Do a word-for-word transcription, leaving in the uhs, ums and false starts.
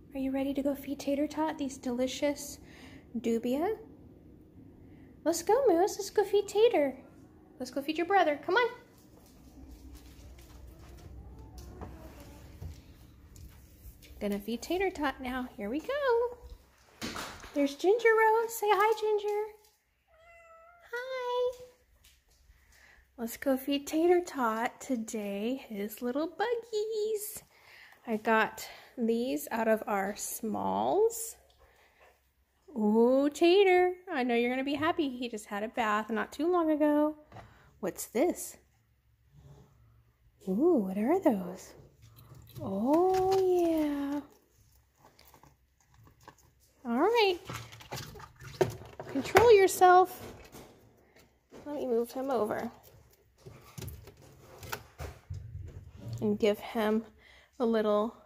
Are you ready to go feed Tator Tot these delicious dubia? Let's go, Moose. Let's go feed Tator. Let's go feed your brother. Come on. Gonna feed Tator Tot now. Here we go. There's Ginger Rose. Say hi, Ginger. Hi. Let's go feed Tator Tot today his little buggies. I got these out of our smalls. Ooh, Tator. I know you're gonna be happy. He just had a bath not too long ago. What's this? Ooh, what are those? Oh, yeah. All right. Control yourself. Let me move him over. And give him a little